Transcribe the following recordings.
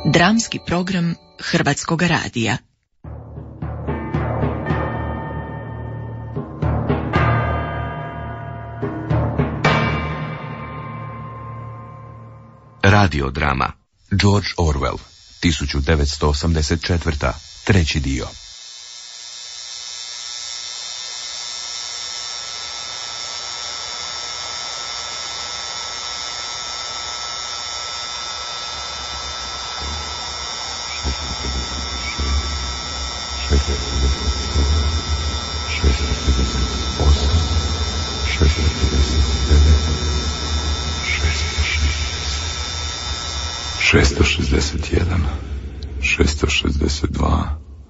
Dramski program Hrvatskog radija. Radiodrama George Orwell, 1984. Treći dio. ...661, 662,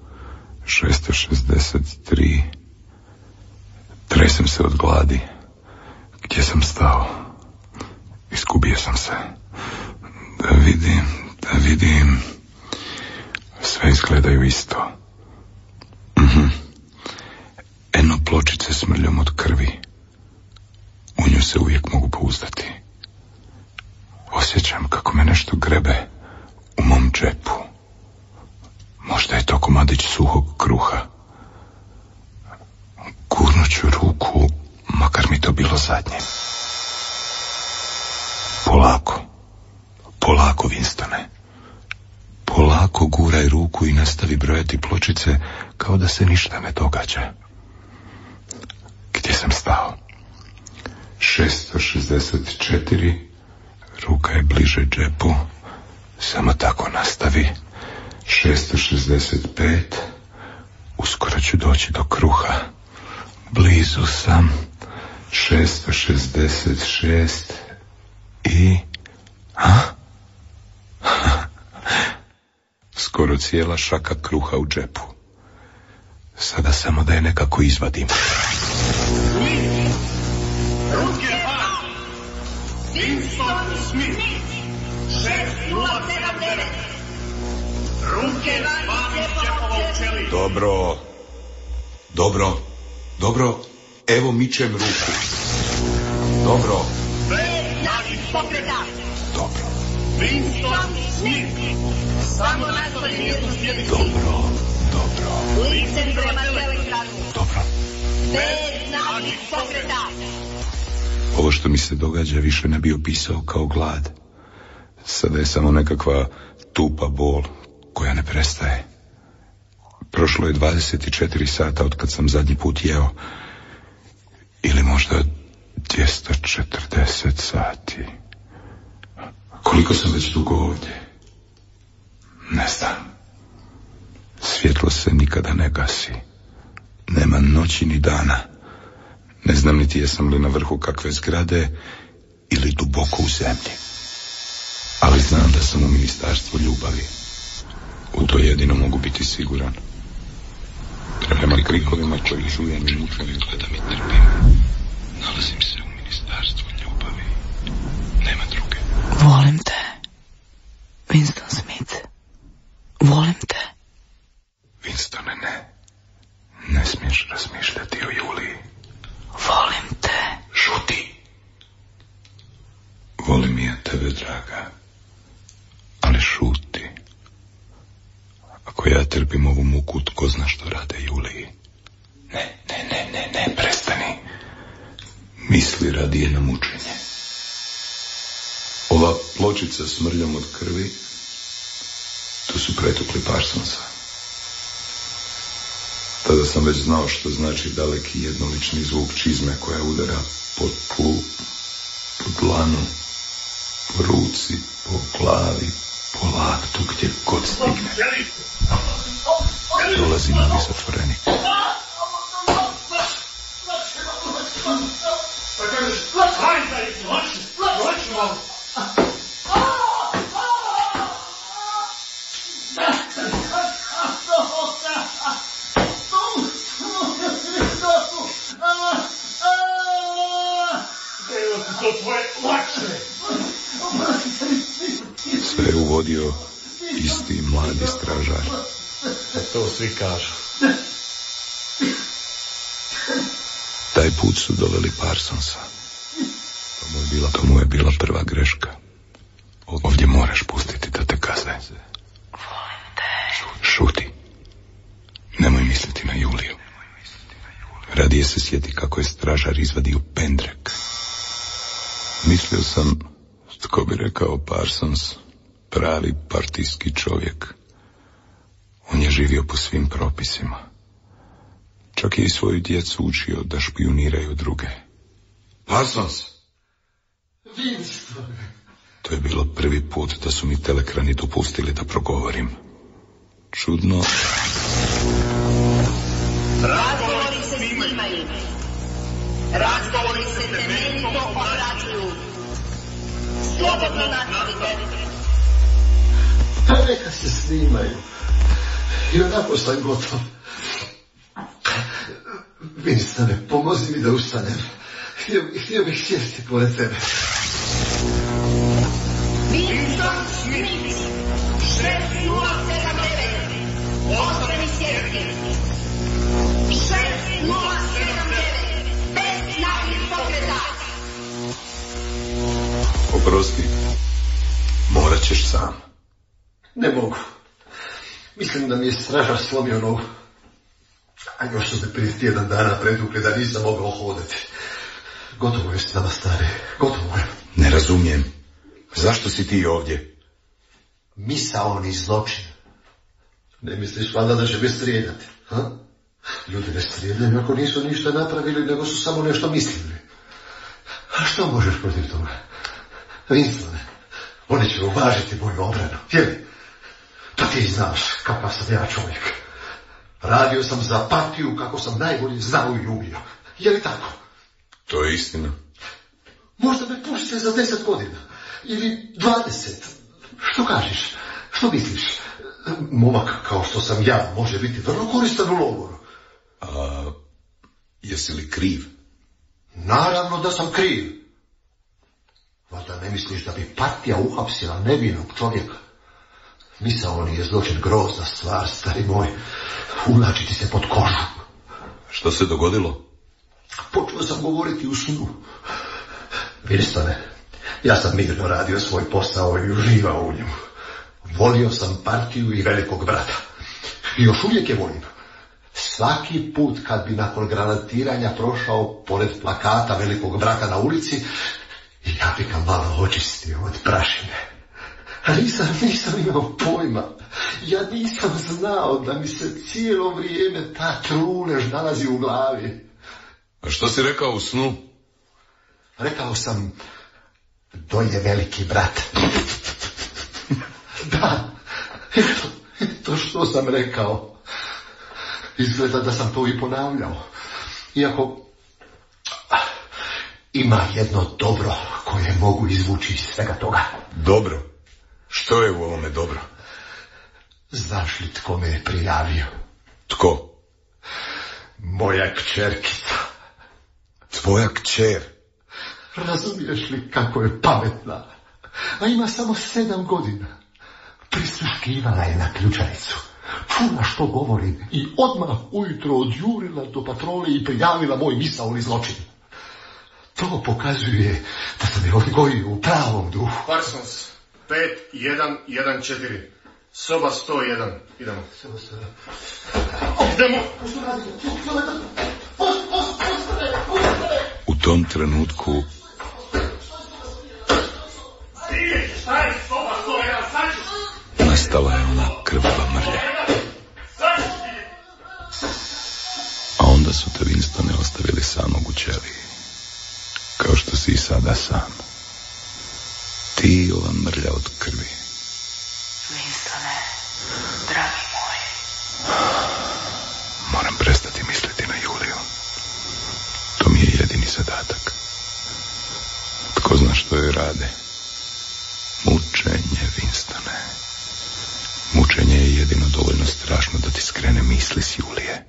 663... Tresem se od gladi. Gdje sam stao? Izgubio sam se. Da vidim... Sve izgledaju isto. Eno pločice s mrljom od krvi. U nju se uvijek mogu pouzdati. Osjećam kako me nešto grebe u mom džepu. Možda je to komadić suhog kruha. Gurnuću ruku, makar mi to bilo zadnje. Polako, Winstone. Polako guraj ruku i nastavi brojati pločice kao da se ništa ne događa. Gdje sam stao? 664... Ruka je bliže džepu. Samo tako nastavi. 665. Uskoro ću doći do kruha. Blizu sam. 666. I... Skoro cijela šaka kruha u džepu. Sada samo da je nekako izvadim. Winston Smith 6079. Ruke van džepova u čeli. Dobro. Evo mičem ruku. Dobro. Bez pokreta. Dobro. Winston Smith. Samo nastavi mjesto sjedišta. Dobro. Licem prema telegranu. Dobro. Bez pokreta. Ovo što mi se događa više ne bi opisao kao glad. Sada je samo nekakva tupa bol koja ne prestaje. Prošlo je 24 sata od kad sam zadnji put jeo. Ili možda 240 sati. Koliko sam već dugo ovdje? Ne znam. Svjetlo se nikada ne gasi. Nema noći ni dana. Ne znam niti jesam li na vrhu kakve zgrade ili duboko u zemlji. Ali znam da sam u ministarstvu ljubavi. U to jedino mogu biti siguran. Prema krikovima koji čujem i mučem, gledam i trpim. Nalazim se u ministarstvu ljubavi. Nema druge. Volim te, Winston Smith. Volim te. Winstone, ne. Ne smiješ razmišljati o Juliji. Volim te. Šuti. Volim ja tebe, draga. Ali šuti. Ako ja trpim ovu muku, tko zna što rade Juliji. Ne, prestani. Misli radije na mučenje. Ova pločica s mrljom od krvi, to su pretukli Parsonsa. Tada sam već znao što znači daleki jednolični zvuk čizme koja udara po tlu, po dlanu, po ruci, po glavi, po laktu, gdje god stigne. Dolazi novi zatvorenik. Sve je uvodio isti mladi stražar. To svi kažu. Taj put su doveli Parsonsa. To mu je bila prva greška. Ovdje moraš pustiti da te kazne. se sjeti kako je stražar izvadio pendrek. Mislio sam, tko bi rekao Parsons, pravi partijski čovjek. On je živio po svim propisima. Čak je i svoju djecu učio da špijuniraju druge. Parsons! Winston! To je bilo prvi put da su mi telekrani dopustili da progovorim. Čudno. Razgovori se snimaju. Razgovori se temeljito obrađuju. Slobodno nastavite. Pa neka se snimaju. I onako sam gotov. Winstone, pomozi mi da ustanem. Htio bih sjesti pored tebe. Winston Smith, 6079. Ostani sjesti. 6079. Bez znakih pokreta. Oprosti, morat ćeš sam. Ne mogu. Mislim da mi je stražar slomio nogu. A još su me prije tjedan dana predukli da nisam mogao hodati. Gotovo je s nama, stari. Gotovo je. Ne razumijem. Zašto si ti ovdje? Misaoni zločin. Ne misliš valjda da će me strijeljati, ha? Ljudi ne strijeljaju ako nisu ništa napravili, nego su samo nešto mislili. A što možeš protiv toga? Winstone, oni će uvažiti moju obranu, jeli? To ti znaš kakav sam ja čovjek. Radio sam za partiju kako sam najbolje znao i umio. Je li tako? To je istina. Možda me pušite za 10 godina. Ili 20. Što kažeš? Što misliš? Momak kao što sam ja može biti vrlo koristan u logoru. A jesi li kriv? Naravno da sam kriv. Valjda ne misliš da bi partija uhapsila nevinog čovjeka? Misaoni je zločin grozna stvar, stari moj. Uvlačiti se pod kožu. Što se dogodilo? Počeo sam govoriti u snu. Winstone, ja sam mirno radio svoj posao i uživao u njemu. Volio sam partiju i velikog brata. I još uvijek je volim. Svaki put kad bi nakon granatiranja prošao pored plakata velikog brata na ulici, ja bi ga malo očistio od prašine. A nisam imao pojma. Ja nisam znao da mi se cijelo vrijeme ta trulež nalazi u glavi. A što si rekao u snu? Rekao sam, to je veliki brat. Da, to što sam rekao. Izgleda da sam to i ponavljao. Iako ima jedno dobro koje mogu izvući iz svega toga. Dobro? Što je u ovome dobro? Znaš li tko me je prijavio? Tko? Moja kćerkica. Tvoja kćer? Razumiješ li kako je pametna? A ima samo 7 godina. Prisluškivala je na ključanicu. Čula što govorim i odmah ujutro odjurila do patrole i prijavila moj misaoni zločin. To pokazuje da sam je odgojio u pravom duhu. Parsons, 5114. Soba 101. Idemo. Idemo! U tom trenutku nastala je ona krvava mrlja. A onda su te, Winstone, ostavili samog u ćeliji. Kao što si i sada sam. Ti i ova mrlja od krvi. Winstone, dragi moj. Moram prestati misliti na Juliju. To mi je jedini zadatak. Tko zna što joj rade? Mučenje, Winstone. Mučenje je jedino dovoljno strašno da ti skrene misli s Julije.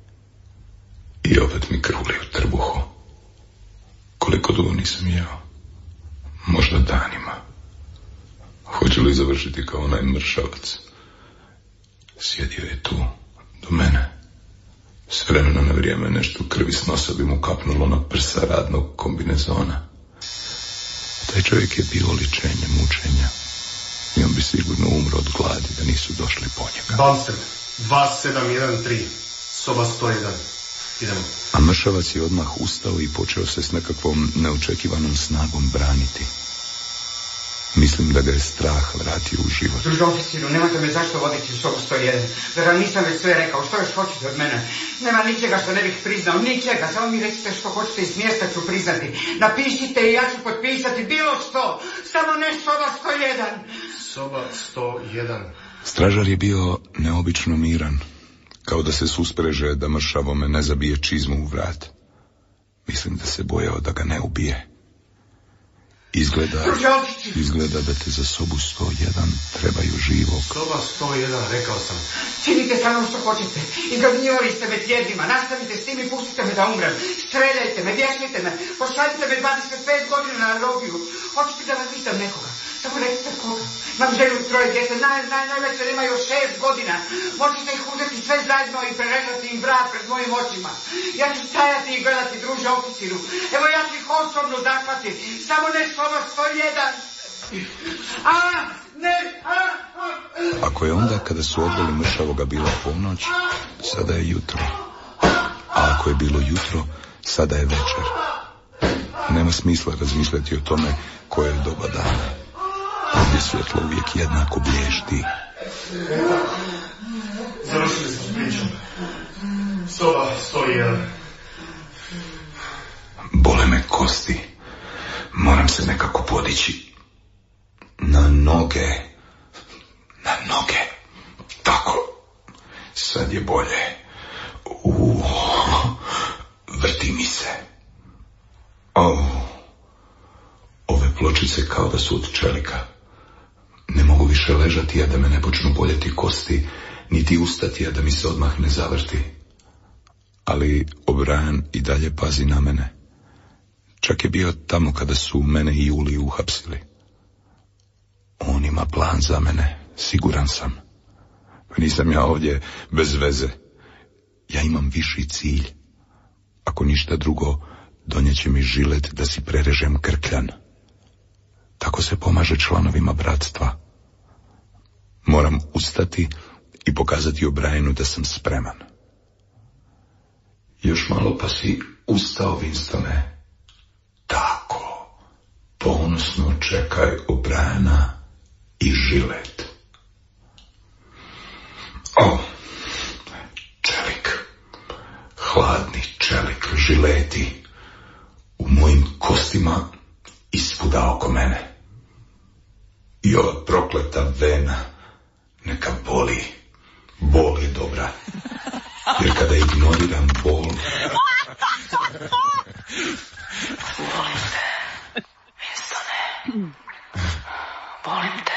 I opet mi kruli u trbuhu. Koliko dugo nisam jeo? Možda danima. Hoće li završiti kao onaj mršavac? Sjedio je tu, do mene. S vremena na vrijeme nešto u krvi s nosa bi mu kapnulo na prsa radnog kombinezona. Taj čovjek je bio oličenje mučenja. I on bi sigurno umro od gladi da nisu došli po njega. Bamster, 2713. Soba 101. Idemo. A mršavac je odmah ustao i počeo se s nekakvom neočekivanom snagom braniti. Mislim da ga je strah vratio u život. Druže oficiru, nemate me zašto voditi u sobu 101. Zar vam nisam već sve rekao, što još hoćete od mene? Nema ničega što ne bih priznao, ničega. Samo mi recite što hoćete i s mjesta ću priznati. Napišite i ja ću potpisati bilo što. Samo ne soba 101. Soba 101. Stražar je bio neobično miran, kao da se suspreže da mršavome ne zabije čizmu u vrat. Mislim da se bojao da ga ne ubije. Izgleda da te za sobu 101 trebaju živog. Soba 101, rekao sam. Činite sa mnom što hoćete. Izgadnjivali ste me tjednima. Nastavite s tim i pustite me da umrem. Streljajte me, vješajte me. Pošaljite me 25 godina na robiju. Hoćete da razvitam nekoga. Samo recite koga. Imam želju 3 djece. Najveće imaju 6 godina. Možete ih uzeti sve zajedno i prerežati im vrat pred mojim očima. Ja ću stajati i gledati, druže oficiru. Evo ja ću ih osobno zahvati. Samo ne soba 101. Ako je onda kada su odveli mršavoga bila ponoć, sada je jutro. A ako je bilo jutro, sada je večer. Nema smisla razmišljati o tome koje je doba dana. Ovdje svjetlo uvijek jednako blješti. Završili smo pričom. Soba 101. Bole me kosti. Moram se nekako podići. Na noge. Tako. Sad je bolje. Vrti mi se. Ove pločice kao da su od čelika. Ne mogu više ležati, a da me ne počnu boljeti kosti, niti ustati, a da mi se odmah ne zavrti. Ali O'Brien i dalje pazi na mene. Čak je bio tamo kada su mene i Juliju uhapsili. On ima plan za mene, siguran sam. Pa nisam ja ovdje bez veze. Ja imam viši cilj. Ako ništa drugo, donijeće mi žilet da si prerežem krkljan. Tako se pomaže članovima bratstva. Moram ustati i pokazati O'Brienu da sam spreman. Još malo pa si ustao, Winstone. Tako. Ponosno čekaj O'Briena i žilet. Čelik. Hladni čelik, žileti. U mojim kostima ispuda oko mene. I ova prokleta vena, neka boli. Bol je dobra. Jer kada ignoriram bol... Volim te, Winstone. Volim te.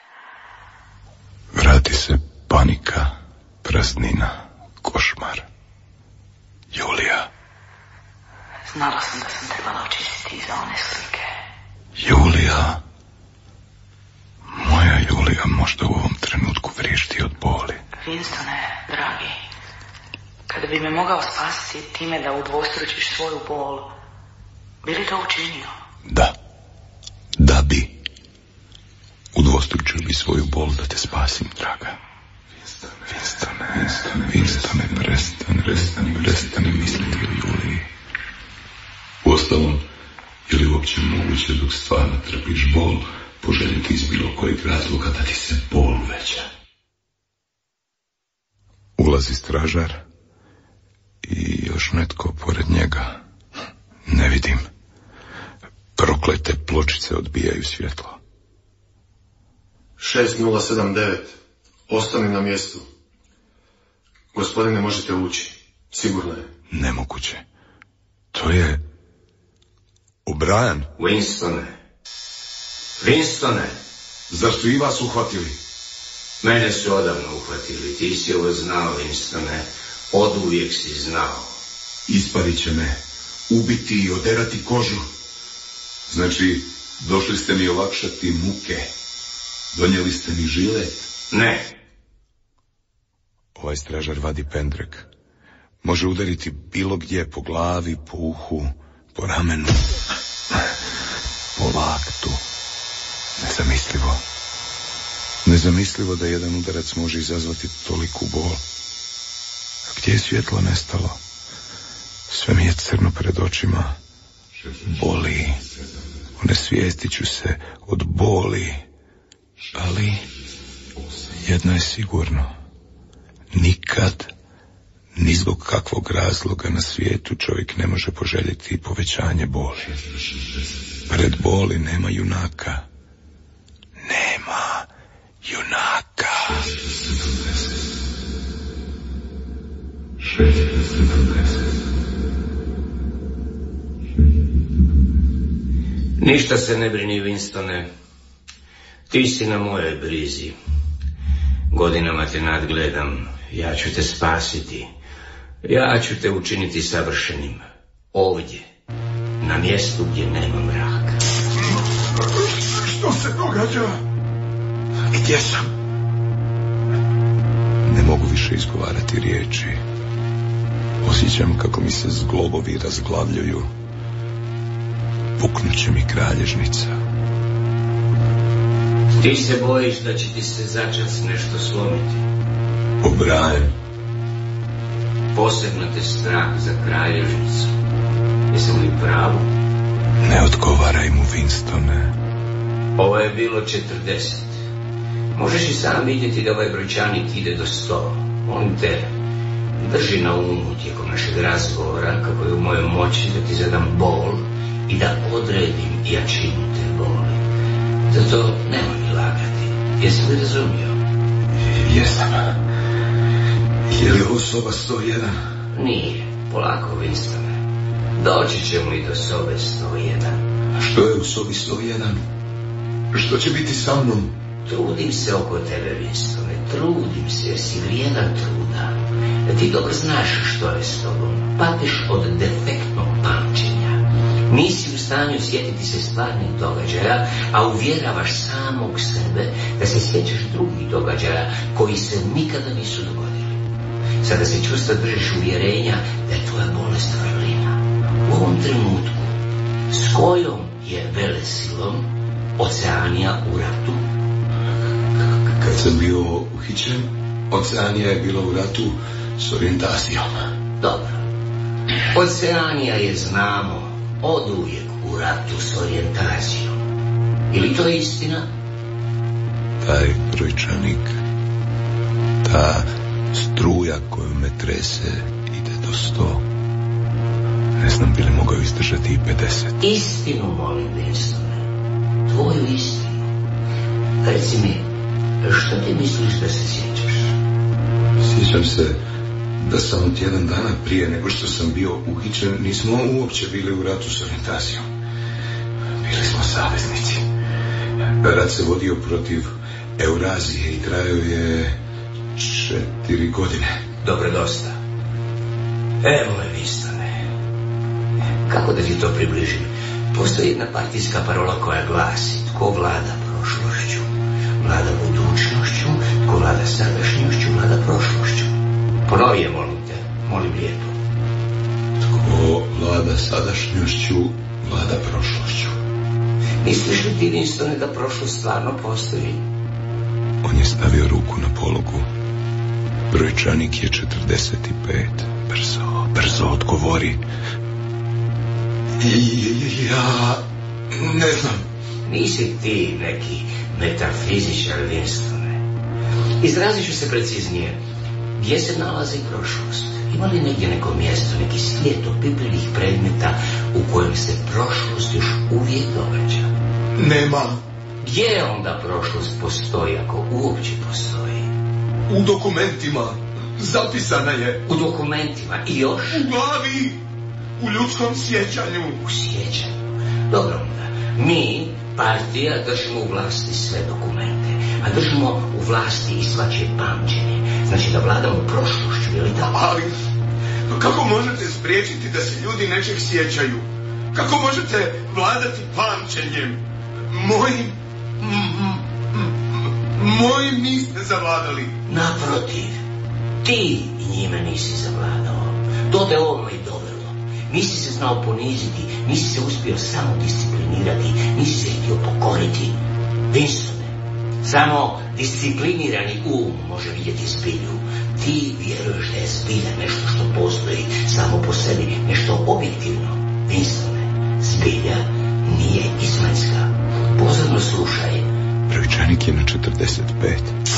Vrati se panika, praznina, košmar. Julija. Znala sam da sam trebala očistiti iza one slike. Julija. Moja Julija možda u ovom trenutku vrišti od boli. Winstone, dragi, kada bi me mogao spasiti time da udvostručiš svoju bol, bi li to učinio? Da bi. Udvostručio bi svoju bol da te spasim, draga. Winstone, prestani misliti o Juliji. Uostalom, je li uopće moguće dok stvarno trpiš bol poželjeti iz bilo kojeg razloga da ti se bol uveća? Ulazi stražar i još netko pored njega. Ne vidim. Proklete pločice odbijaju svjetlo. 6079. Ostani na mjestu. Gospodine, možete ući. Sigurno je. Nemoguće. To je... O'Brien. Winstone. Zar su i vas uhvatili? Mene su odavno uhvatili. Ti si ovo znao, Winstone. Oduvijek si znao. Isparit će me. Ubiti i oderati kožu. Znači, došli ste mi olakšati muke. Donijeli ste mi žilet. Ne. Ovaj stražar vadi pendrek. Može udariti bilo gdje, po glavi, po uhu, po ramenu, po laktu. Nezamislivo. Nezamislivo da jedan udarac može izazvati toliku bol. A gdje je svjetlo nestalo? Sve mi je crno pred očima. Boli. Onesvijestit ću se od boli. Ali jedno je sigurno. Nikad, ni zbog kakvog razloga na svijetu čovjek ne može poželjeti povećanje boli. Pred boli nema junaka. Nema junaka. 670. Ništa se ne brini, Winstone. Ti si na mojoj brizi. Godinama te nadgledam. Ja ću te spasiti. Ja ću te učiniti savršenim. Ovdje. Na mjestu gdje nema mraka. Što se događa? Gdje sam? Ne mogu više izgovarati riječi. Osjećam kako mi se zglobovi razglavljuju. Puknuće mi kralježnica. Ti se bojiš da će ti se začas nešto slomiti. O'Brien. Posebno te strah za kralježnicu. Jesam li pravo? Ne odgovaraj mu, Winstone. Ovo je bilo 40. Možeš i sam vidjeti da ovaj brojčanik ide do 100. Molim te, drži na umu tijekom našeg razgovora kako je u mojoj moći da ti zadam bol i da odredim jačinu te boli. Zato nemoj mi lagati. Jesi li razumio? Jesam. Je li ovo soba 101? Nije. Polako, Winstone. Doći ćemo i do sobe 101. A što je u sobi 101? Što će biti sa mnom? Trudim se oko tebe, Winstone. Trudim se jer si vrijedan truda. Ti dobro znaš što je s tobom. Patiš od defektnog pamćenja. Nisi u stanju sjetiti se stvarnih događaja, a uvjeravaš samog sebe da se sjećaš drugih događaja koji se nikada nisu dogodili. Sada se čustva držiš uvjerenja da je tvoja bolest vrlina. U ovom trenutku, s kojom je velesilom Oceanija u ratu? Kad sam bio uhićen, Oceanija je bila u ratu s orijentacijom. Dobro. Oceanija je, znamo, oduvijek u ratu s orijentacijom. Ili to je istina? Taj brojčanik, ta struja koju me trese ide do 100. Ne znam bi li mogao izdržati i 50. Istinu, molim, Winstone. Tvoju istinu. Reci mi, što ti misliš da se sjećaš? Sjećam se da samo tjedan dana prije nego što sam bio uhićen nismo uopće bili u ratu s orijentacijom. Bili smo saveznici. Rat se vodio protiv Eurazije i trajao je 4 godine. Dobro, dosta. Evo me, Winstone. Kako da ti to približim? Postoji jedna partijska parola koja glasi: tko vlada prošlošću, vlada budućnošću, tko vlada sadašnjošću, vlada prošlošću. Ponovi je, molim te, molim lijepo. Tko vlada sadašnjošću, vlada prošlošću. Misliš li ti, Winstone, da prošlost stvarno postoji? On je stavio ruku na pologu. Brojčanik je 45. Brzo odgovori. Ja ne znam. Nisi ti neki metafizičar, Winstone. Izrazit ću se preciznije. Gdje se nalazi prošlost? Ima li negdje neko mjesto, neki svijet opipljenih predmeta u kojem se prošlost još uvijek događa? Nema. Gdje onda prošlost postoji, ako uopće postoji? U dokumentima. Zapisana je. U dokumentima i još? U glavi. U ljudskom sjećanju. U sjećanju. Dobro onda. Mi, partija, držimo u vlasti sve dokumente. A držimo u vlasti i svačije pamćenje. Znači da vladamo prošlošću, je li tako? Ali, kako možete spriječiti da se ljudi nečeg sjećaju? Kako možete vladati pamćenjem? Mojim niste zavladali. Naprotiv, ti njime nisi zavladao. To te ovome i dovelo. Nisi se znao poniziti, nisi se uspio samo disciplinirati, nisi se htio pokoriti. Winstone, Samo disciplinirani može vidjeti zbilju. Ti vjeruješ da je zbilja nešto što postoji samo po sebi, nešto objektivno. Winstone, zbilja nije izvanjska. Pozorno slušaj. Brojčanik je na 45.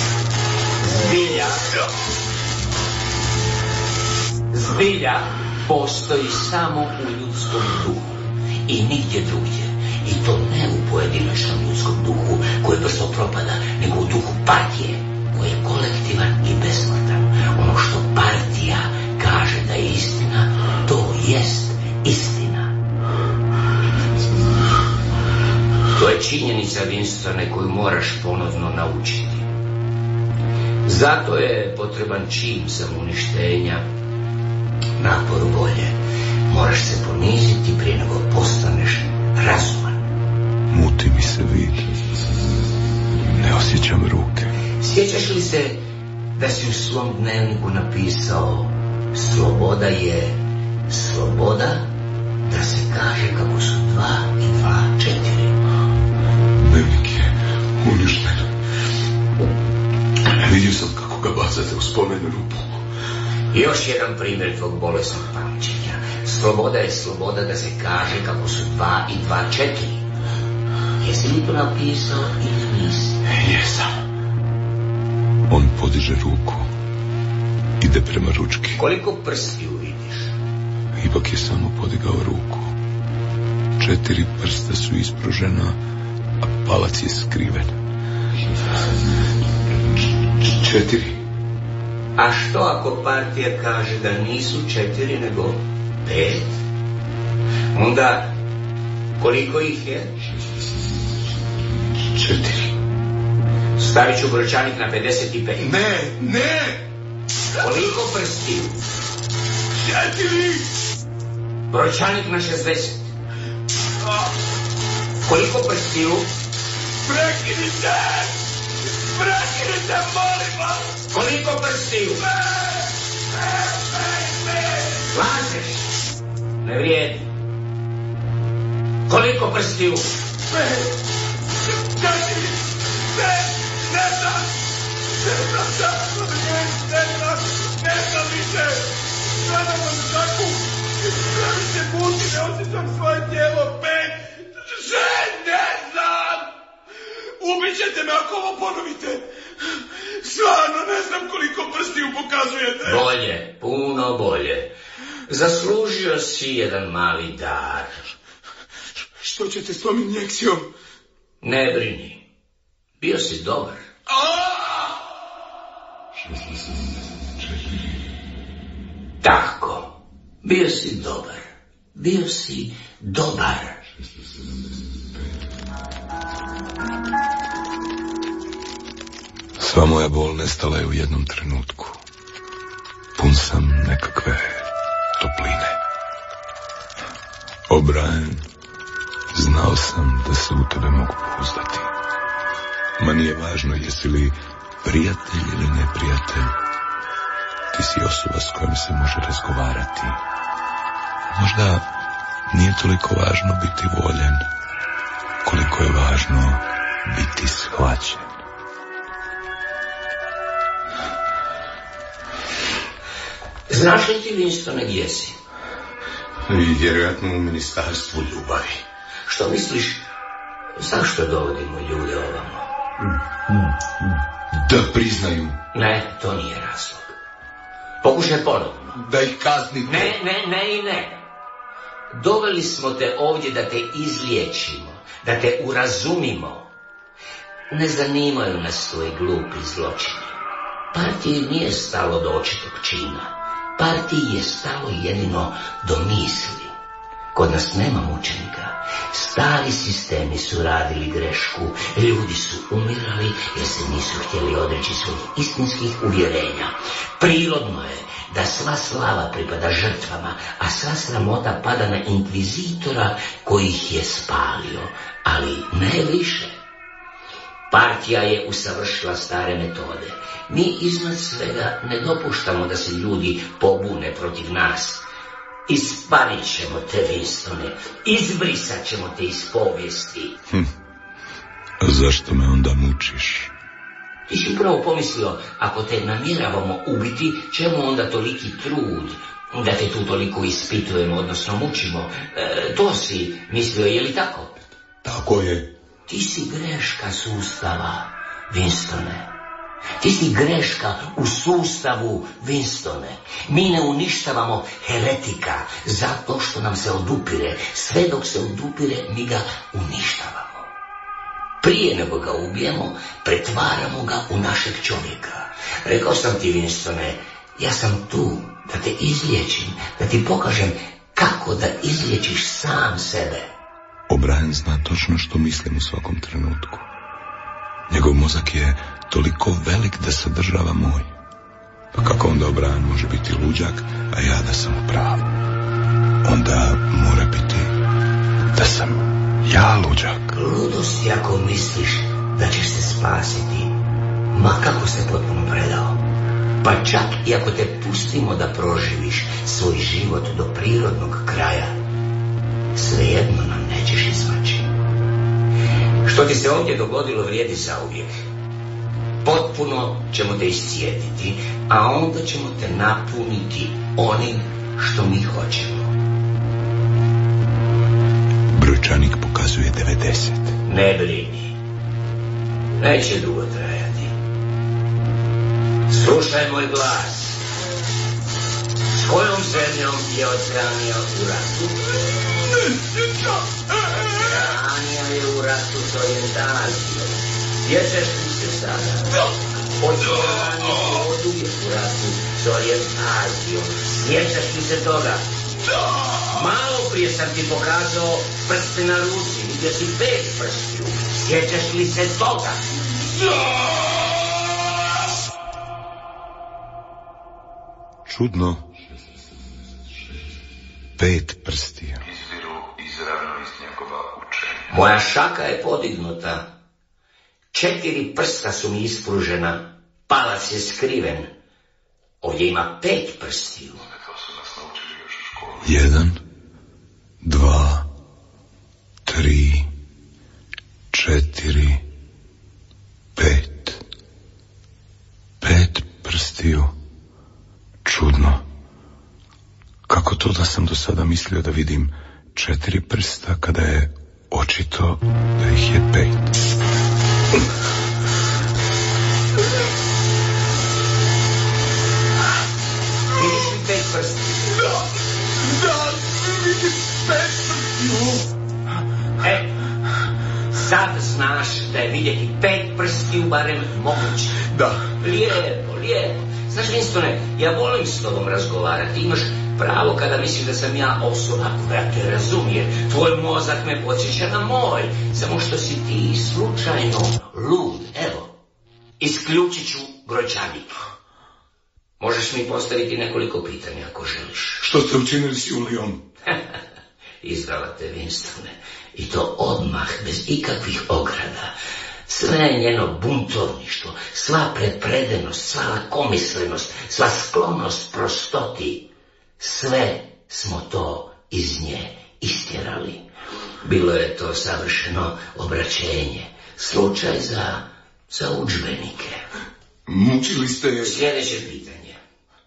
Zbilja postoji samo u ljudskom duhu i nigdje drugdje. I to ne u pojedinačnom ljudskom duhu koji brzo propada, nego u duhu partije koji je kolektivan i besmrtan. Ono što partija kaže da je istina, to jest istina. To je činjenica, Winstone, koju moraš ponovno naučiti. Zato je potreban čin samouništenja, napor volje. Moraš se poniziti prije nego postaneš razuman. Muti mi se vid. Ne osjećam ruke. Sjećaš li se da si u svom dnevniku napisao: sloboda je sloboda da se kaže kako su 2 i 2 4. Dnevnik je uništen. Vidio sam kako ga bacate u spomenu rupu. Još jedan primjer tvog bolesnog pamćenja. Sloboda je sloboda da se kaže kako su 2 i 2 4. Jesi li to napisao ili nisi? Jesam. On podiže ruku. Ide prema ručki. Koliko prstiju vidiš? Ipak je samo podigao ruku. 4 prsta su ispružena, a palac je skriven. 4. A što ako partija kaže da nisu 4 nego 5? Onda koliko ih je? 4. Stavit ću brojčanik na 55. Ne! Koliko prstiju? 4. Brojčanik na 60. Koliko prstiju? Prekinite, molim vas! Koliko prstiju? Lažeš. Ne vrijedi. Koliko prstiju? 5, 4, ne znam više. Gledam vam tako. Pravite puti, ne osjećam svoje tijelo. 5, 6, ne znam. Ubićete me ako ovo ponovite. Stvarno ne znam koliko prstiju pokazujete. Bolje, puno bolje. Zaslužio si jedan mali dar. Što ćete s tom injekcijom? Ne brini. Bio si dobar. Tako. Bio si dobar. Bio si dobar. Sva moja bol nestala je u jednom trenutku. Pun sam nekakve topline. O'Brien, znao sam da se u tebe mogu pouzdati. Ma nije važno jesi li prijatelj ili neprijatelj. Ti si osoba s kojom se može razgovarati. Možda nije toliko važno biti voljen, koliko je važno biti shvaćen. Znaš li ti, Winstone, gdje si? Vjerojatno u ministarstvu ljubavi. Što misliš, zašto dovodimo ljude ovamo? Da priznaju. Ne, to nije razlog. Pokušaj ponovno. Da ih kaznite. Ne. Doveli smo te ovdje da te izliječimo, da te urazumimo. Ne zanimaju nas tvoji glupi zločini. Partiji nije stalo do očitog čina. Partiji je stalo jedino do misli. Kod nas nema mučenika. Stari sistemi su radili grešku, ljudi su umirali jer se nisu htjeli odreći svojih istinskih uvjerenja. Prirodno je da sva slava pripada žrtvama, a sva sramota pada na inkvizitora koji ih je spalio, ali ne više. Partija je usavršila stare metode. Mi iznad svega ne dopuštamo da se ljudi pobune protiv nas. Isparit ćemo te, Winstone, izbrisat ćemo te iz povijesti. A zašto me onda mučiš? Ti si upravo pomislio, ako te namjeravamo ubiti, čemu onda toliki trud, da te tu toliko ispitujemo, odnosno mučimo. To si mislio, je li tako? Tako je. Ti si greška sustava, Winstone. Ti si greška u sustavu, Winstone. Mi ne uništavamo heretika zato što nam se odupire. Sve dok se odupire, mi ga uništavamo. Prije nego ga ubijemo, pretvaramo ga u našeg čovjeka. Rekao sam ti, Winstone, ja sam tu da te izliječim, da ti pokažem kako da izliječiš sam sebe. O'Brien zna točno što mislim u svakom trenutku. Njegov mozak je toliko velik da sadržava moj. Pa kako onda O'Brien može biti luđak, a ja da sam u pravu? Onda mora biti da sam ja luđak. Ludost je ako misliš da ćeš se spasiti, ma kako se potpuno predao. Pa čak i ako te pustimo da proživiš svoj život do prirodnog kraja, svejedno nam nećeš izmaći. Što ti se ovdje dogodilo vrijedi zauvijek. Potpuno ćemo te iscijediti, a onda ćemo te napuniti onim što mi hoćemo. Brojčanik pokazuje 90. Ne brini. Neće dugo trajati. Slušaj moj glas. S kojom zemljom je odstranio u ratu? Odstranio je u ratu s Orijentazijom. Sjećaš li se sada? Odstranio je oduvijek u ratu s Orijentazijom. Sjećaš li se toga? Malo prije sam ti pokazao prste na ruci, vidio si 5 prstiju. Sjećaš li se toga? Čudno. 5 prstiju. Izviru izravno iz njegova učenja. Moja šaka je podignuta. 4 prsta su mi ispružena. Palac je skriven. Ovdje ima 5 prstiju. To su nas naučili još u školi. 1, 2, 3, 4, 5. 5 prstiju. Čudno. Kako to da sam do sada mislio da vidim 4 prsta kada je očito da ih je 5? Vidiš li 5 prstiju? Da, vidim 5 prstiju. Sad znaš da je vidjeti 5 prstiju barem moguće. Da. Lijepo. Znaš, Winstone, ja volim s tobom razgovarati. Imaš pravo kada misliš da sam ja osoba koja te razumije. Tvoj mozak me podsjeća na moj. Samo što si ti slučajno lud. Evo, isključit ću brojčanik. Možeš mi postaviti nekoliko pitanja ako želiš. Što ste učinili s Julijom? Izdala te, Winstone. I to odmah, bez ikakvih ograda. Sve njeno buntovništvo, sva prepredenost, sva lakomislenost, sva sklonost prostoti, sve smo to iz nje istjerali. Bilo je to savršeno obraćenje, slučaj za udžbenike. Mučili ste... Sljedeće pitanje.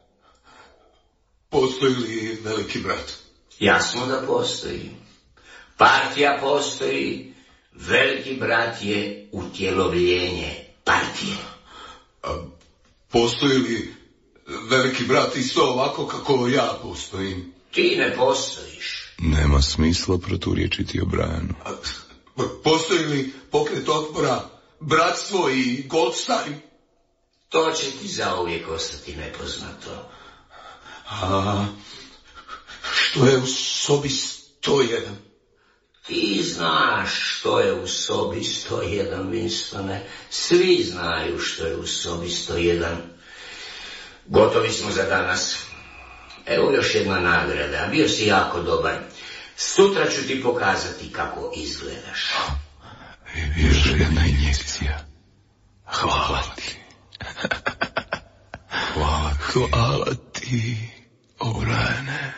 Postoji li veliki brat? Jasno da postoji. Partija postoji. Veliki brat je utjelovljenje partije. A postoji li veliki brat isto ovako kako ja postojim? Ti ne postojiš. Nema smisla proturječiti O'Brienu. Postoji li pokret otpora, bratstvo i Goldstein? To će ti zauvijek ostati nepoznato. A što je u sobi 101? Ti znaš što je u sobi 101, Winstone. Svi znaju što je u sobi 101. Gotovi smo za danas. Evo još jedna nagrada. Bio si jako dobar. Sutra ću ti pokazati kako izgledaš. Još jedna injekcija. Hvala ti. Hvala ti, O'Briene.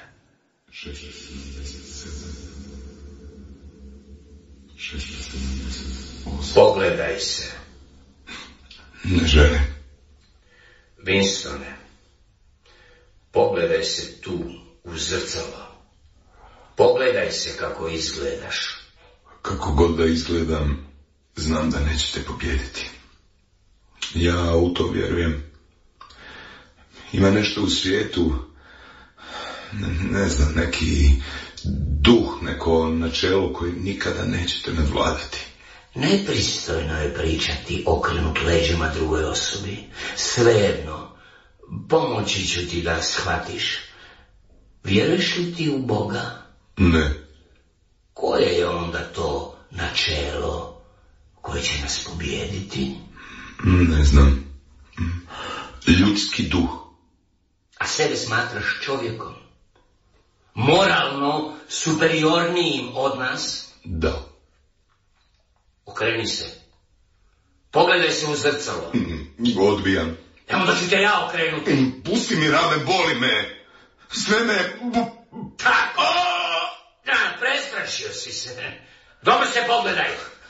Pogledaj se. Ne želim. Winstone, pogledaj se tu u zrcalo. Pogledaj se kako izgledaš. Kako god da izgledam, znam da nećete pobijediti. Ja u to vjerujem. Ima nešto u svijetu, ne znam, neki duh, neko načelo koje nikada nećete nadvladati. Nepristojno je pričati okrenut leđima drugoj osobi. Svejedno, pomoći ću ti da shvatiš. Vjeruješ li ti u Boga? Ne. Koje je onda to načelo koje će nas pobijediti? Ne znam. Ljudski duh. A sebe smatraš čovjekom? Moralno superiornijim od nas? Da. Okreni se. Pogledaj se u zrcalo. Odbijam. Onda ću te ja okrenuti. Pusti mi rame, boli me. Sve me... Tako. Prestrašio si se. Dobro se pogledaj.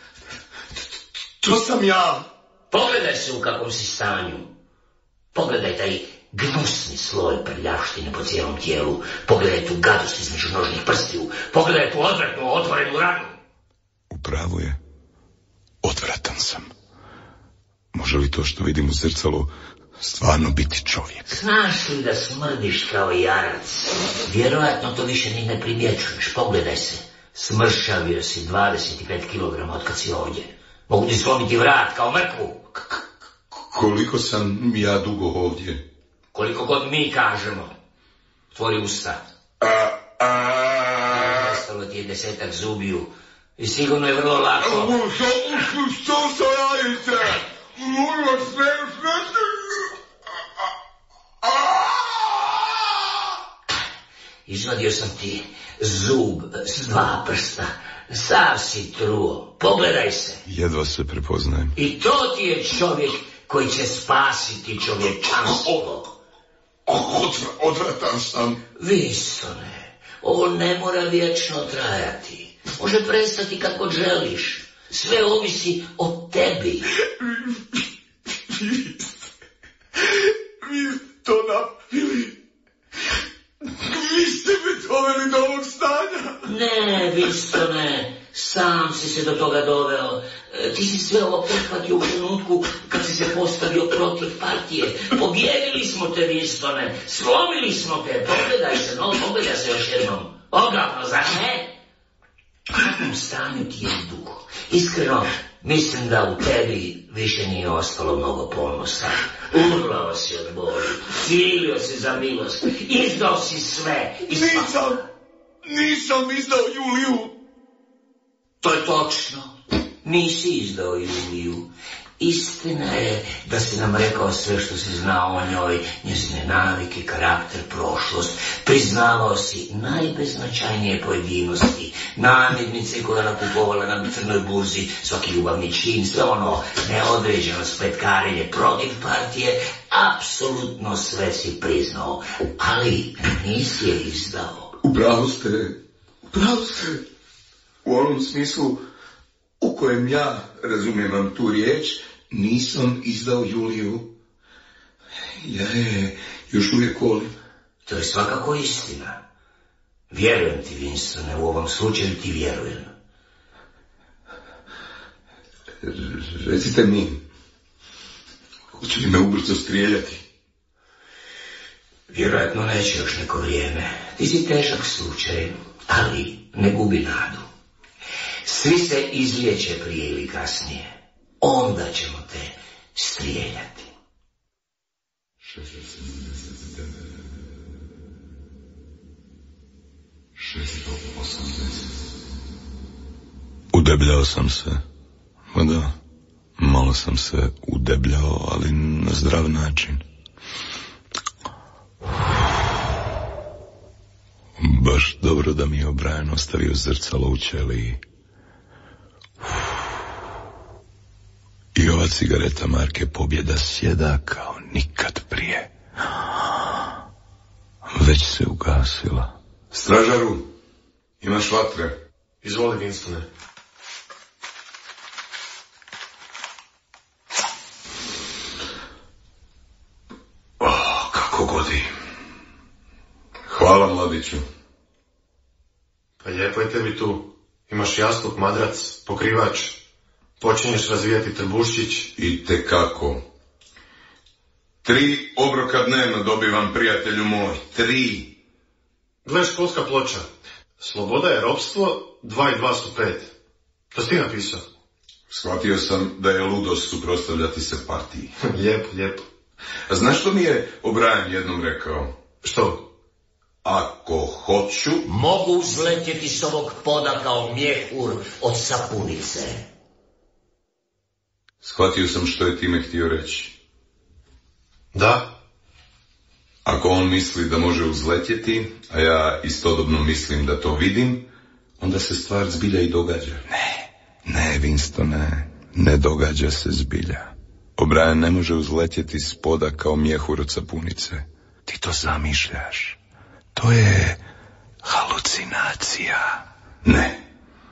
To sam ja. Pogledaj se u kakvom si stanju. Pogledaj taj gnusni sloj prljavštine po cijelom tijelu. Pogledaj tu gadost između nožnih prstiju. Pogledaj tu odvratnu, otvorenu ranu. Upravo je. Odvratan sam. Može li to što vidim u zrcalu stvarno biti čovjek? Znaš li da smrdiš kao jarac? Vjerojatno to više ni ne primjećuješ. Pogledaj se. Smršavio si 25 kilograma od kad si ovdje. Mogu ti slomiti vrat kao mrkvu. Koliko sam ja dugo ovdje? Koliko god mi kažemo. Tvori usta. Ostalo ti je 10 zubiju. I sigurno je vrlo lako. Što se radite? Izvadio sam ti zub s 2 prsta. Sav si truo. Pogledaj se. Jedva se prepoznajem. I to ti je čovjek koji će spasiti čovječanstvo. Odvratan sam. Winstone, ovo ne mora vječno trajati. Može prestati kako želiš. Sve ovisi o tebi. Vi to napili. Vi ste me doveli do ovog stanja. Ne, Winstone, sam si se do toga doveo. Ti si sve ovo prihvatio u trenutku kad si se postavio protiv partije. Pobjedili smo te, Winstone. Slomili smo te. Pogledaj se, pogledaj se još jednom. Oglavno, zar ne? U kakvom stanju ti je duh? Iskreno, mislim da u tebi više nije ostalo mnogo ponosa. Urlao si od boli, cilio si za milost, izdao si sve. Nisam izdao Juliju. To je točno. Nisi izdao Juliju. Istina je da si nam rekao sve što si znao o njoj, njezine navike, karakter, prošlost. Priznavao si najbeznačajnije pojedinosti, namirnice koje ona kupovala na crnoj burzi, svaki ljubavni čin, sve ono neodređeno spletkarenje protiv partije, apsolutno sve si priznao, ali nisi je izdao. Upravo ste. U onom smislu u kojem ja razumijem tu riječ, nisam izdao Juliju. Ja je još uvijek volim. To je svakako istina. Vjerujem ti, Winstone, u ovom slučaju ti vjerujem. Recite mi, hoće li me ubrzo strijeljati? Vjerojatno neće još neko vrijeme. Ti si težak slučaj, ali ne gubi nadu. Svi se izliječe prije ili kasnije. Onda ćemo te strijeljati. Udebljao sam se. Da, malo sam se udebljao, ali na zdrav način. Baš dobro da mi je O'Brien ostavio zrcalo u ćeliji. I ova cigareta marke Pobjeda sjeda kao nikad prije. Već se ugasila. Stražaru, imaš vatre? Izvoli, Winstone. 1, vodi. Hvala, mladiću. Pa lijepo je tebi tu. Imaš jastuk, madrac, pokrivač. Počinješ razvijati trbuščić. I tekako. 3 obroka dnevno dobivam, prijatelju moj. 3. Gle, školska ploča. Sloboda je ropstvo, 2 i 2 su 5. To si ti napisao? Shvatio sam da je ludost suprotstavljati se partiji. Lijepo, lijepo. A znaš što mi je O'Brien jednom rekao? Što? Ako hoću... Mogu uzletjeti s ovog poda kao mjehur od sapunice. Shvatio sam što je time htio reći. Da? Ako on misli da može uzletjeti, a ja istodobno mislim da to vidim, onda se stvar zbilja i događa. Ne, Winstone, ne događa se zbilja. O'Brien ne može uzletjeti s poda kao mjehur od sapunice. Ti to zamišljaš. To je halucinacija. Ne.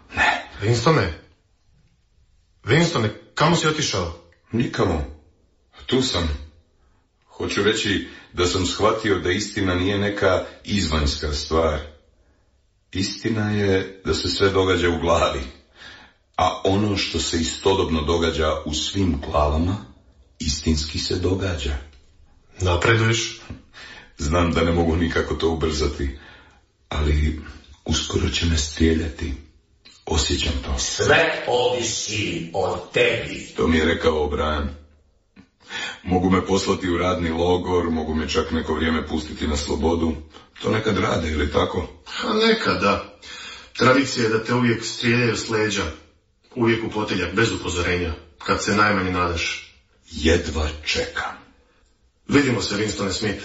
Winstone, kamo si otišao? Nikamo. Tu sam. Hoću reći da sam shvatio da istina nije neka izvanjska stvar. Istina je da se sve događa u glavi. A ono što se istodobno događa u svim glavama, istinski se događa. Napreduješ? Znam da ne mogu nikako to ubrzati, ali uskoro će me strijeljati. Osjećam to. Sve ovisi o tebi. To mi je rekao O'Brien. Mogu me poslati u radni logor, mogu me čak neko vrijeme pustiti na slobodu. To nekad rade, ili tako? A nekad, da. Tradicija je da te uvijek strijeljaju s leđa. Uvijek u poteljak, bez upozorenja. Kad se najmanje nadaš. Jedva čekam. Vidimo se, Winstone Smith.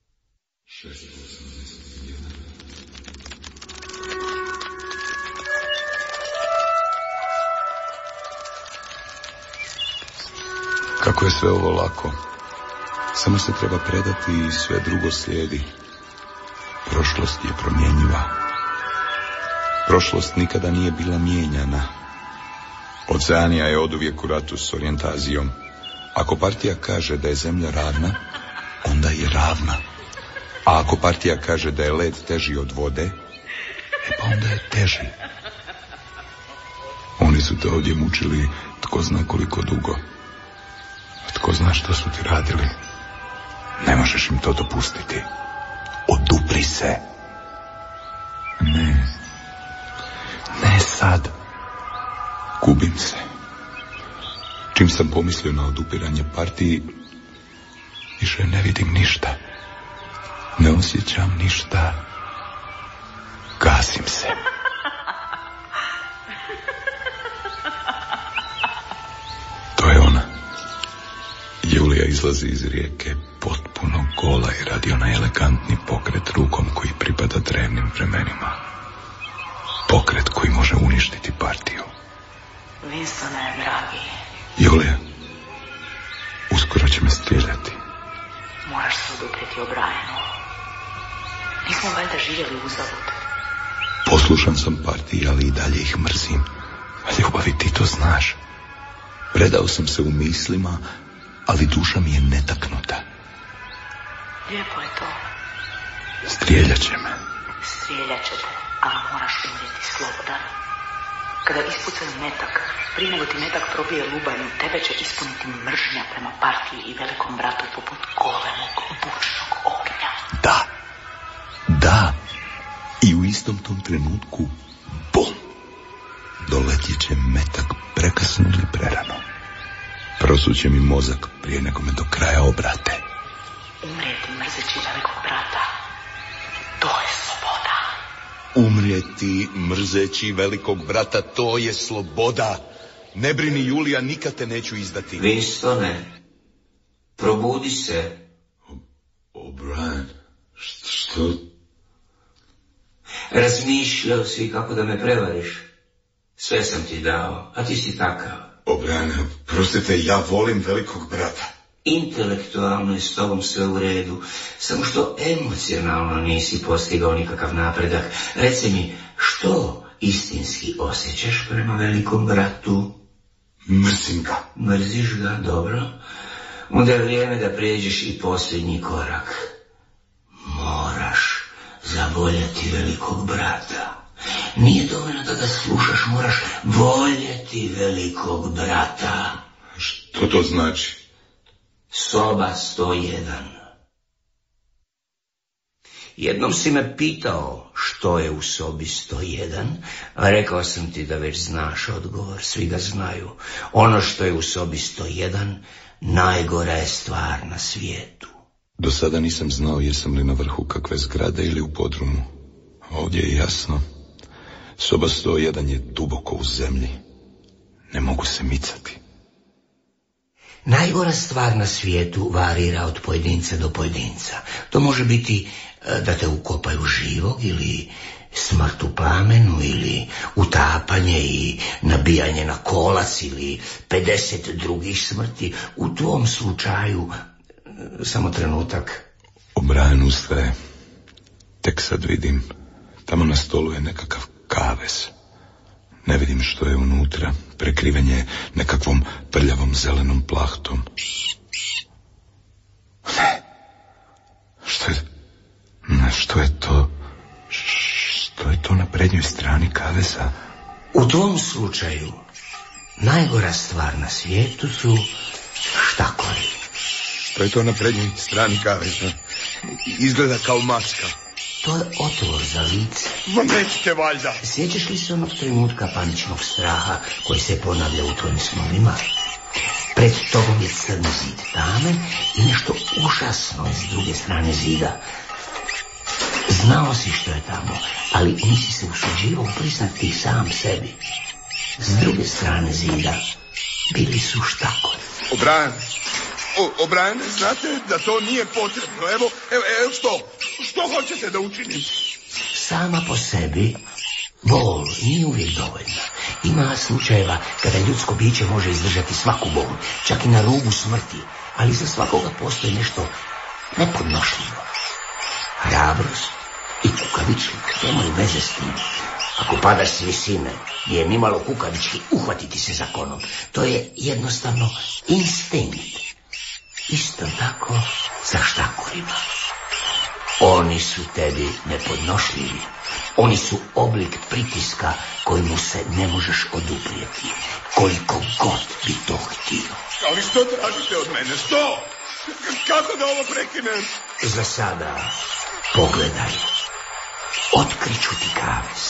Kako je sve ovo lako. Samo se treba predati i sve drugo slijedi. Prošlost je promjenjiva. Prošlost nikada nije bila mijenjana. Oceanija je oduvijek u ratu s orijentazijom. Ako partija kaže da je zemlja ravna, onda je ravna. A ako partija kaže da je led teži od vode, pa onda je teži. Oni su te ovdje mučili tko zna koliko dugo. A tko zna što su ti radili. Ne možeš im to dopustiti. Odupri se. Ne sad. Gubim se. Čim sam pomislio na odupiranje partiji, više ne vidim ništa. Ne osjećam ništa. Gasim se. To je ona. Julija izlazi iz rijeke potpuno gola i radi onaj elegantni pokret rukom koji pripada drevnim vremenima. Pokret koji može uništiti partiju. Winstone, dragi. Julija, uskoro će me strijeljati. Moraš se oduprijeti O'Brienu. Nismo valjda živjeli uzalud. Poslušan sam partiji, ali i dalje ih mrzim. A ljubavi, ti to znaš. Predao sam se u mislima, ali duša mi je netaknuta. Lijepo je to. Strijeljat će me. Strijeljat će te, ali moraš umrijeti slobodan. Kada ispucaju metak, prije nego ti metak probije lubanju, tebe će ispuniti mržnja prema partiji i velikom bratu poput golemog bučnog ognja. Da. I u istom tom trenutku, bum, doletjet će metak prekasno ili prerano. Prosuće mi mozak prije nego me do kraja obrate. Umrijeti mrzeći velikog brata, to je sloboda. Umrijeti mrzeći velikog brata, to je sloboda. Ne brini, Julija, nikad te neću izdati. Winstone, probudi se. O'Brien, što? Razmišljao si kako da me prevariš. Sve sam ti dao, a ti si takav. O'Brien, prostite, ja volim velikog brata. Intelektualno je s tobom sve u redu, samo što emocionalno nisi postigao nikakav napredak. Reci mi, što istinski osjećaš prema velikom bratu? Mrzim ga. Mrziš ga, dobro. Onda je vrijeme da prijeđeš i posljednji korak. zavoljeti velikog brata. Nije dovoljno da ga slušaš, moraš voljeti velikog brata. Što to znači? Soba 101. Jednom si me pitao što je u sobi 101, a rekao sam ti da već znaš odgovor, svi ga znaju. Ono što je u sobi 101, najgora je stvar na svijetu. Do sada nisam znao jesam li na vrhu kakve zgrade ili u podrumu. Ovdje je jasno. Soba 101 je duboko u zemlji. Ne mogu se micati. Najgora stvar na svijetu varira od pojedinca do pojedinca. To može biti da te ukopaju živog ili smrt u plamenu ili utapanje i nabijanje na kolac ili 50 drugih smrti. U tvom slučaju, samo trenutak. O'Brien ustaje. Tek sad vidim. Tamo na stolu je nekakav kavez. Ne vidim što je unutra. Prekriven je nekakvom prljavom zelenom plahtom. Ne. Što je to? Što je to na prednjoj strani kaveza? U tom slučaju najgora stvar na svijetu su štakori. Što je to na prednjoj strani kaveza? Izgleda kao maska. To je otvor za lice. Nećete valjda. Sjećaš li se onog trenutka paničnog straha koji se ponavlja u tvojim snovima? Pred tobom je crni zid tame i nešto užasno s druge strane zida. Znao si što je tamo, ali nisi se usuđivao priznati sam sebi. S druge strane zida bili su štakori. O'Brien, znate da to nije potrebno. Evo što hoćete da učinim? Sama po sebi bol nije uvijek dovoljna. Ima slučajeva kada ljudsko biće može izdržati svaku bol, čak i na rubu smrti, ali za svakoga postoji nešto nepodnošljivo. Hrabrost i kukavičluk nemaju veze s tim. Ako padaš s visine, nije nimalo kukavički uhvatiti se za konop. To je jednostavno instinkt. Isto tako sa štakorima. Oni su tebi nepodnošljivi. Oni su oblik pritiska kojemu se ne možeš oduprijeti. Koliko god bi to htio. Ali što tražite od mene? Što? Kako da ovo prekinem? Za sada pogledaj. Otkriću ti kavez.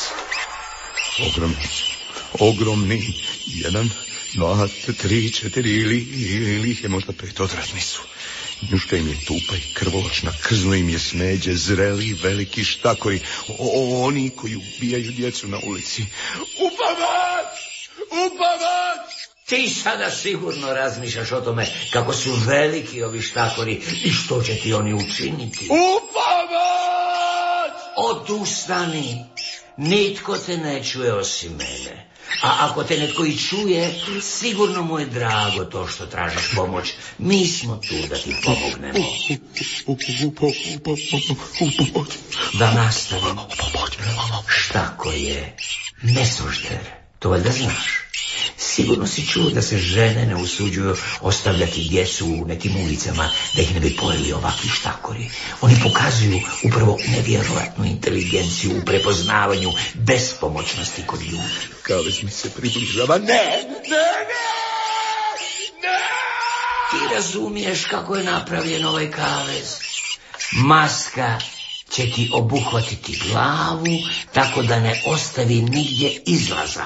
Ogromni. 1, 2, 3, 4 ili ih je možda 5, odvratni su. Njuška im je tupa i krvoločna, krzno im je smeđe, zreli, veliki štakori, oni koji ubijaju djecu na ulici. Upavac! Ti sada sigurno razmišljaš o tome kako su veliki ovi štakori i što će ti oni učiniti. Upavac! Odustani, nitko te ne čuje osim mene. A ako te netko i čuje, sigurno mu je drago to što tražiš pomoć. Mi smo tu da ti pomognemo. Da nastavim. Štako je mesožder, to valjda znaš. Sigurno si čuo da se žene ne usuđuju ostavljati djecu u nekim ulicama, da ih ne bi pojeli ovakvi štakori. Oni pokazuju upravo nevjerojatnu inteligenciju u prepoznavanju bespomoćnosti kod ljudi. Kavez mi se približava. Ne! Ti razumiješ kako je napravljen ovaj kavez? Maska će ti obuhvatiti glavu tako da ne ostavi nigdje izlaza.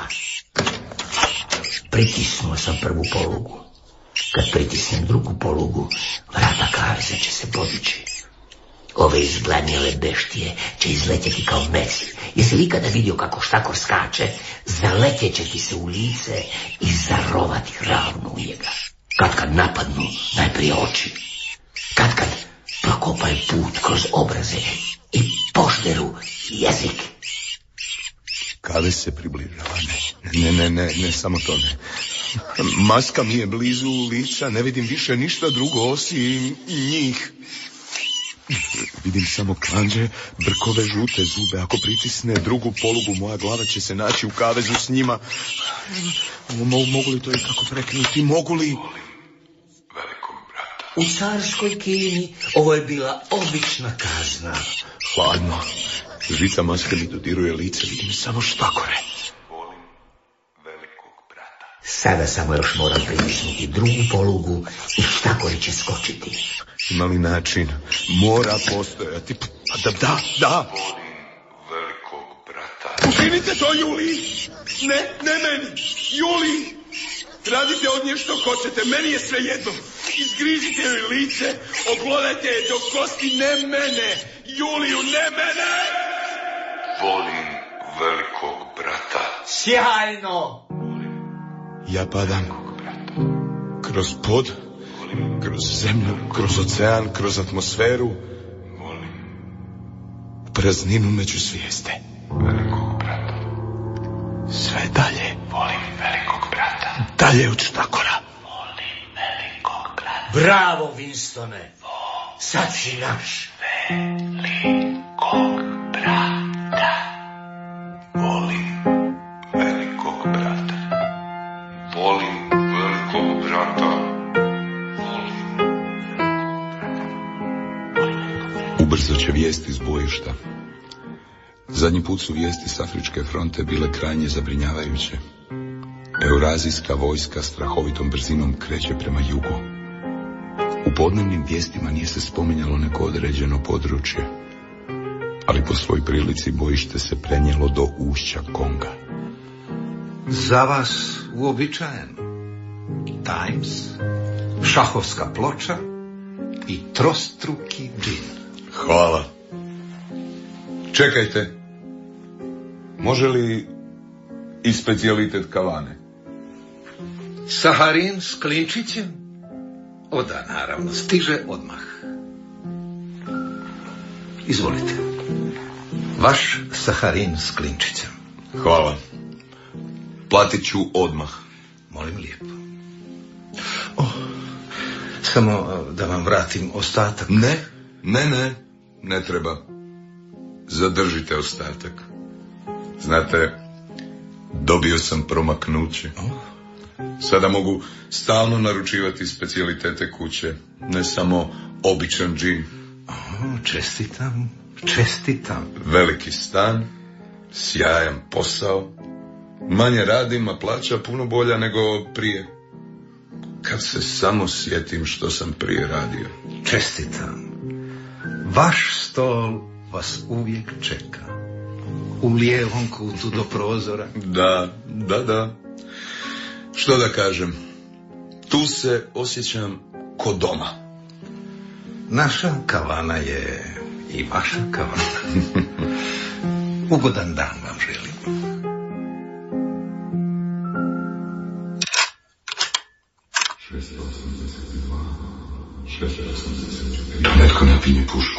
Pritisnuo sam prvu polugu. Kad pritisnem drugu polugu, vrata kaveza će se podići. Ove izgladnjele beštije će izletjeti kao mes. Jesi li ikada vidio kako štakor skače? Zaletjet će ti se u lice i zarovati ravno u njega. Kad napadnu, najprije oči. Kad prokopaju put kroz obraze i požderu jezik. Kavez se približava. Ne, samo to ne. Maska mi je blizu lica, ne vidim više ništa drugo osim njih. Vidim samo kandže, brkove, žute zube. Ako pritisne drugu polugu, moja glava će se naći u kavezu s njima. Mogu li to i kako prekinuti? Mogu li? Velikog brata. U carskoj Kini ovo je bila obična kazna. Hladno. Žica maske mi dodiruje lice, vidim samo štakore. Volim velikog brata. Sada samo još moram pritisnuti drugu polugu i štakori će skočiti. Ima li način? Mora postojati. Da. Volim velikog brata. Učinite to, Juli! Ne meni! Juli! Radite od nje što hoćete, meni je sve jedno. Izgrižite joj lice, oglodajte je do kosti, ne mene! Juliju, ne mene! Volim velikog brata. Sjajno! Ja padam kroz pod, kroz zemlju, kroz ocean, kroz atmosferu, u prazninu među zvijezde. Velikog brata. Sve dalje. Volim velikog brata. Dalje od štakora. Volim velikog brata. Bravo, Winstone! Sad si naš. Velikog brata. Volim velikog brata. Volim velikog brata. Ubrzo će vijesti iz bojišta. Zadnji put su vijesti s Afričke fronte bile krajnje zabrinjavajuće. Eurazijska vojska strahovitom brzinom kreće prema jugu. U podnevnim vijestima nije se spominjalo neko određeno područje, ali po svoj prilici bojište se prenijelo do ušća Konga. Za vas uobičajeno. Times, šahovska ploča i trostruki džin. Hvala. Čekajte. Može li i specijalitet kavane? Saharin s klinčićem? Oda, naravno, stiže odmah. Izvolite. Vaš saharin s klinčićem. Hvala. Platit ću odmah. Molim lijepo. Samo da vam vratim ostatak. Ne treba. Zadržite ostatak. Znate, dobio sam promaknuće. Sada mogu stalno naručivati specijalitete kuće, ne samo običan džin. Čestitam. Veliki stan, sjajan posao, manje radim, a plaća puno bolja nego prije. Kad se samo sjetim što sam prije radio. Čestitam. Vaš stol vas uvijek čeka. U lijevom kutu do prozora. Da. Što da kažem, tu se osjećam ko doma. Naša kavana je i vaša kavana. Ugodan dan vam želim. Netko napinje pušku.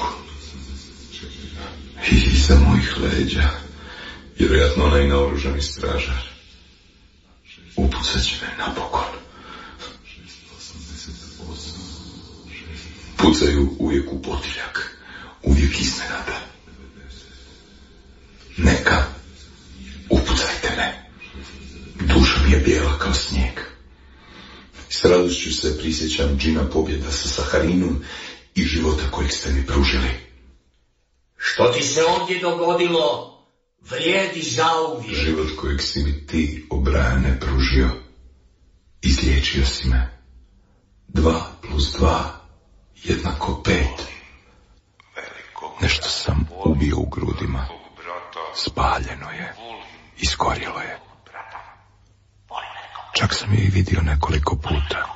I iza mojih leđa, vjerojatno onaj naoružani stražar. Upucat će me napokon. Pucaju uvijek u potiljak, uvijek iznenada. Neka, upucajte me. Duša mi je bijela kao snijeg. S radošću se prisjećam džina pobjeda sa Saharinom i života kojeg ste mi pružili. Što ti se ovdje dogodilo, vrijedi zauvijek. Život kojeg si mi ti, Obrajane, pružio. Izliječio si me. 2 + 2 = 5. Nešto sam ubio u grudima. Spaljeno je. Iskorilo je. Čak sam je i vidio nekoliko puta.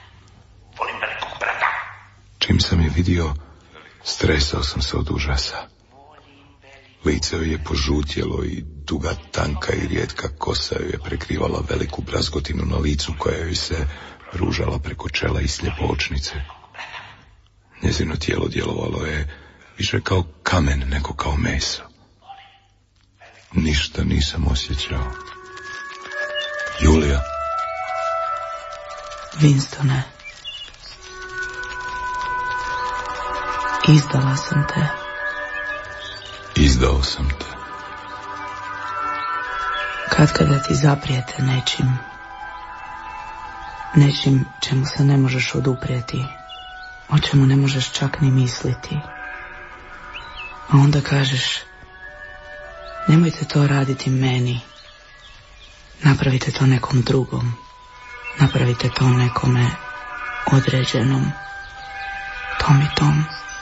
Čim sam je vidio, stresao sam se od užasa. Lice joj je požutjelo i duga, tanka i rijetka kosa joj je prekrivala veliku brazgotinu na licu koja joj se ružala preko čela i sljepočnice. Njezino tijelo djelovalo je više kao kamen nego kao meso. Ništa nisam osjećao. Julija. Winstone, izdala sam te. Izdao sam te. Kada ti zaprijete nečim čemu se ne možeš oduprijeti, o čemu ne možeš čak ni misliti. A onda kažeš, Nemojte to raditi meni. Napravite to nekom drugom. Napravite to nekome određenom. Tom i tom.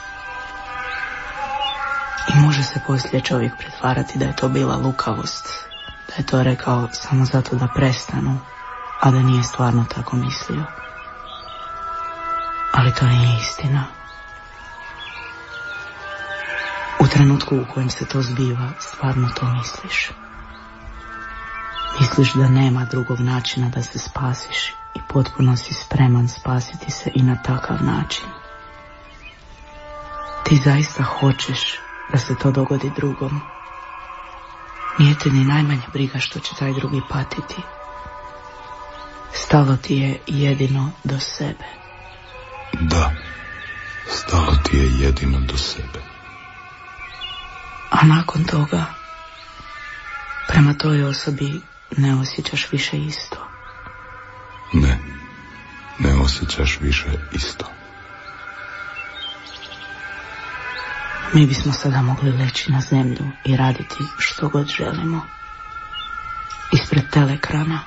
I može se poslije čovjek pretvarati da je to bila lukavost. Da je to rekao samo zato da prestanu, a da nije stvarno tako mislio. Ali to nije istina. U trenutku u kojem se to zbiva, stvarno to misliš. Misliš da nema drugog načina da se spasiš i potpuno si spreman spasiti se i na takav način. Ti zaista hoćeš da se to dogodi drugom. Nije te ni najmanje briga što će taj drugi patiti. Stalo ti je jedino do sebe. Da, stalo ti je jedino do sebe. A nakon toga, prema toj osobi ne osjećaš više isto. Ne osjećaš više isto. Mi bismo sada mogli leći na zemlju i raditi što god želimo. Ispred telekrana.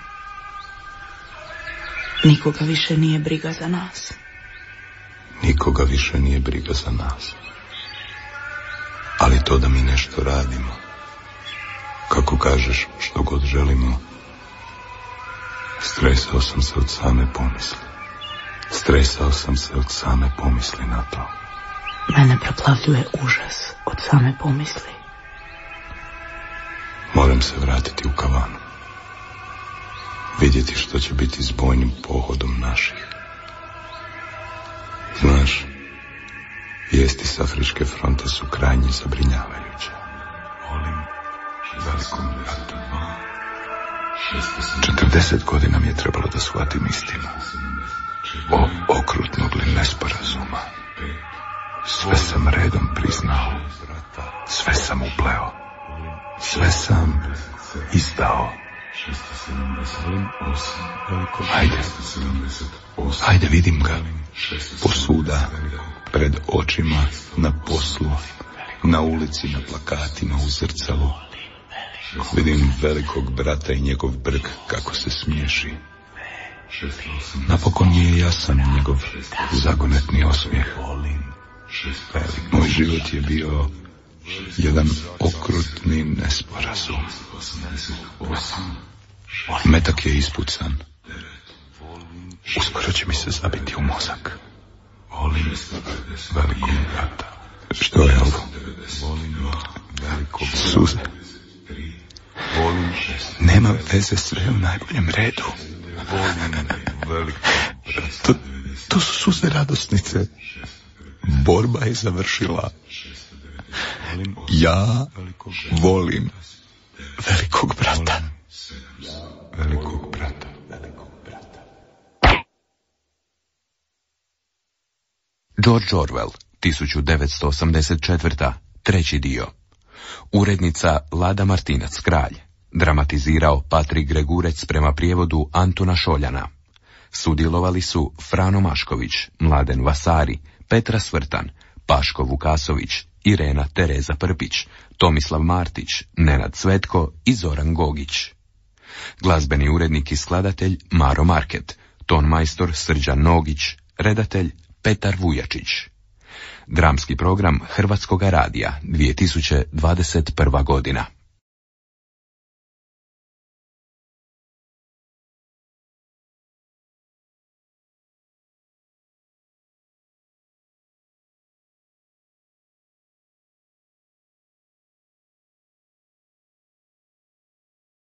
Nikoga više nije briga za nas. Nikoga više nije briga za nas. Ali to da mi nešto radimo, kako kažeš, što god želimo, stresao sam se od same pomisli. Stresao sam se od same pomisli na to. Mene preplavljuje užas od same pomisli. Moram se vratiti u kavanu. Vidjeti što će biti s bojnim pohodom naših. Znaš, vijesti s Afričke fronte su krajnje zabrinjavajuće. Volim velikom bratu. 40 godina mi je trebalo da shvatim istinu. O okrutnog li nesporazuma. Sve sam redom priznao. Sve sam upleo. Sve sam izdao. Ajde vidim ga. Posuda, pred očima, na poslu, na ulici, na plakatima, u zrcalu. Vidim velikog brata i njegov brk kako se smiješi. Napokon je jasan njegov zagonetni osmijeh. Moj život je bio jedan okrutni nesporazum. Metak je ispucan. Uskoro će mi se zabiti u mozak. Volim velikog brata. Što je ovo? Suze. Nema veze, sve u najboljem redu. To su suze radosnice. Borba je završila. Ja volim velikog brata. Velikog brata. George Orwell, 1984. 3. dio. Urednica Lada Martinac-Kralj. Dramatizirao Patrik Gregurec prema prijevodu Antuna Šoljana. Sudjelovali su Frano Mašković, Mladen Vasari, Petra Svrtan, Paško Vukasović, Irena Tereza Prpić, Tomislav Martić, Nenad Cvetko i Zoran Gogić. Glazbeni urednik i skladatelj Maro Market, tonmajstor Srđan Nogić, redatelj Petar Vujačić. Dramski program Hrvatskoga radija, 2021. godina.